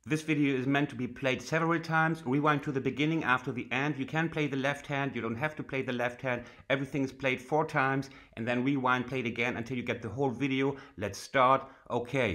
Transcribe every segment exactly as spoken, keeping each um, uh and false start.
This video is meant to be played several times. Rewind to the beginning after the end. You can play the left hand, you don't have to play the left hand. Everything is played four times and then rewind, play it again until you get the whole video. Let's start. Okay.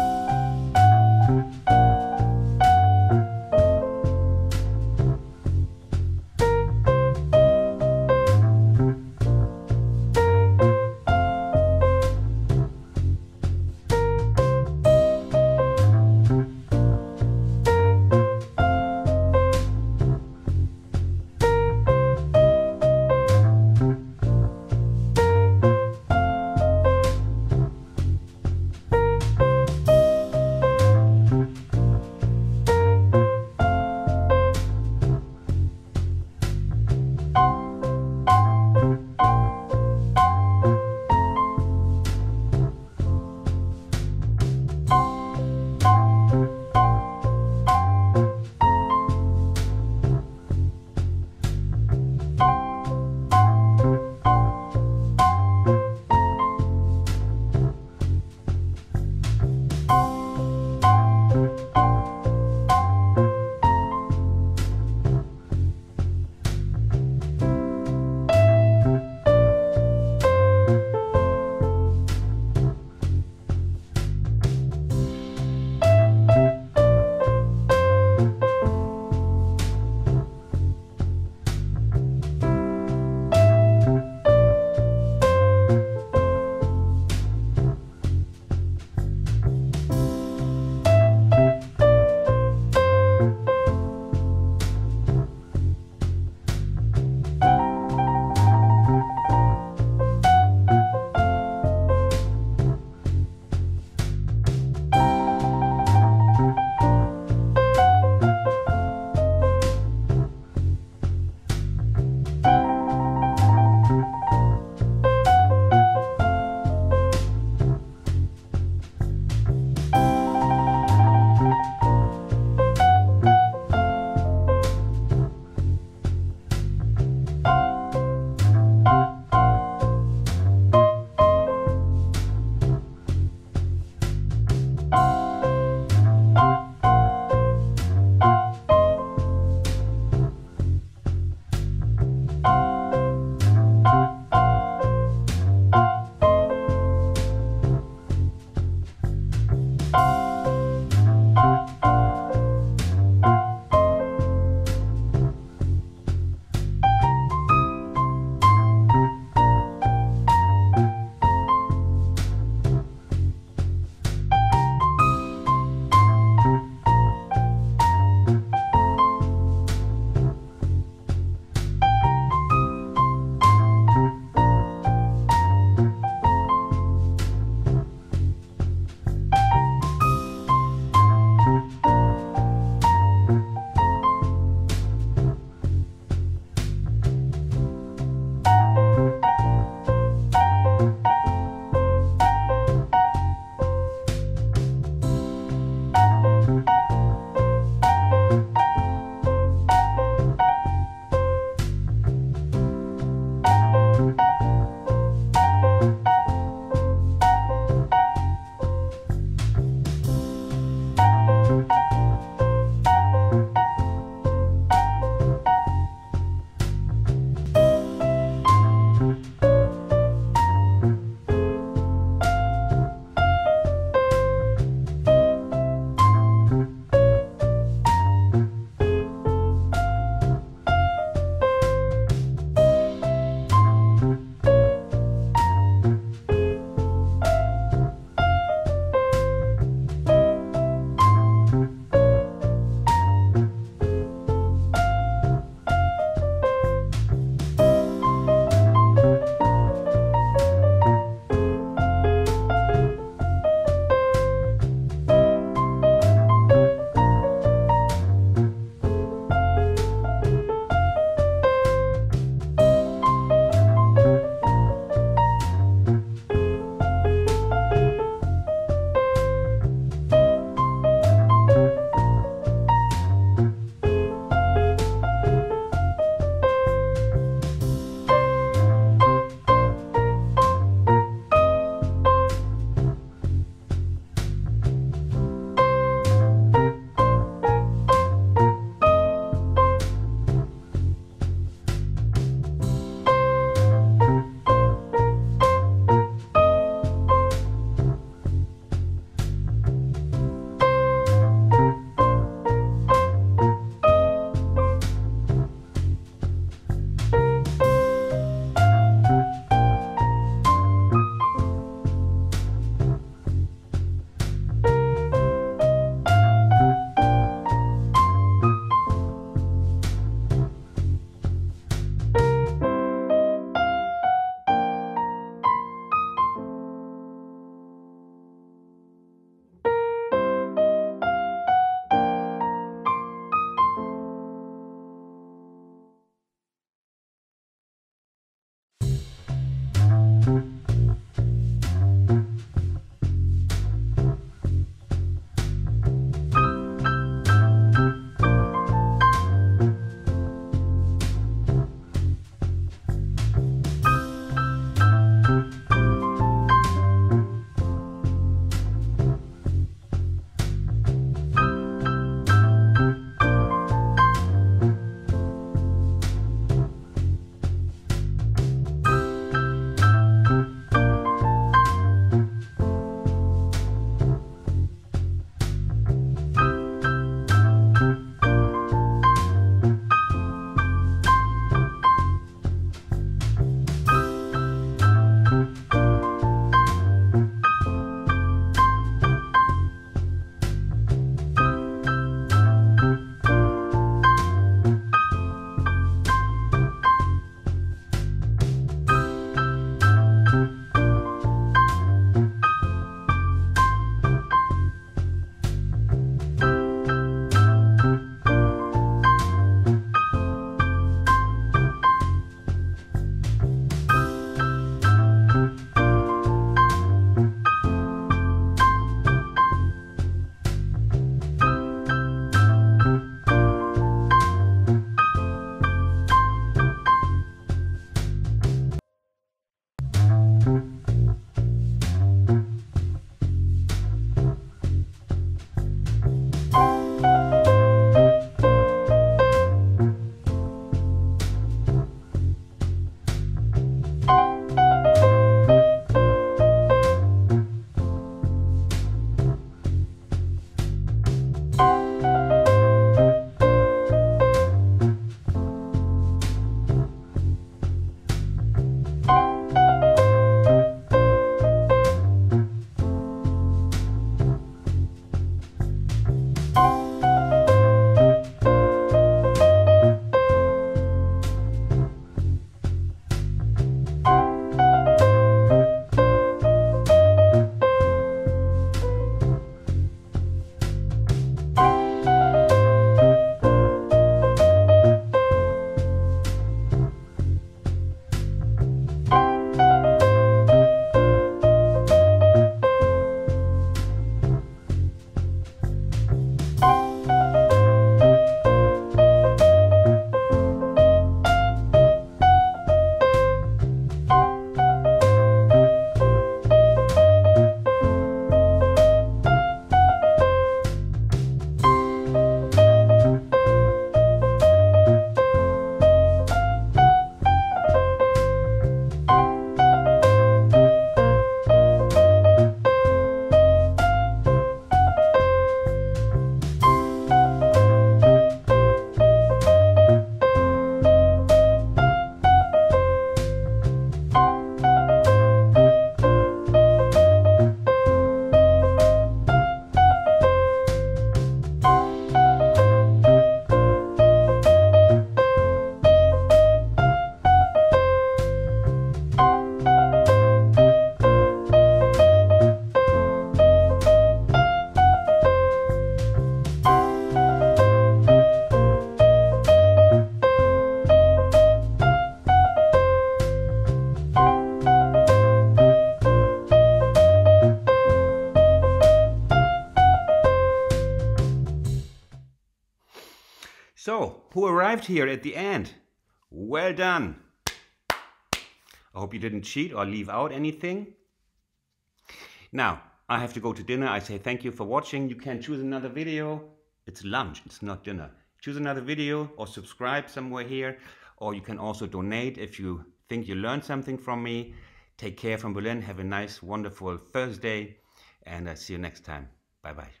So, who arrived here at the end? Well done. I hope you didn't cheat or leave out anything. Now, I have to go to dinner. I say thank you for watching. You can choose another video. It's lunch, it's not dinner. Choose another video or subscribe somewhere here. Or you can also donate if you think you learned something from me. Take care from Berlin. Have a nice, wonderful Thursday. And I'll see you next time. Bye-bye.